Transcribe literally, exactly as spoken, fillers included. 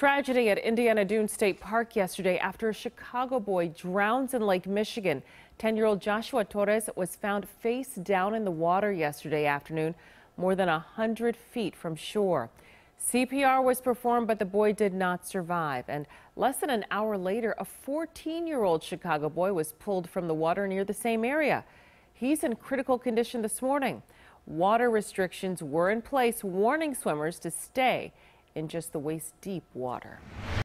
Tragedy at Indiana Dunes State Park yesterday after a Chicago boy drowns in Lake Michigan. ten-year-old Joshua Torres was found face down in the water yesterday afternoon, more than one hundred feet from shore. C P R was performed, but the boy did not survive. And less than an hour later, a fourteen-year-old Chicago boy was pulled from the water near the same area. He's in critical condition this morning. Water restrictions were in place, warning swimmers to stay in just the waist-deep water.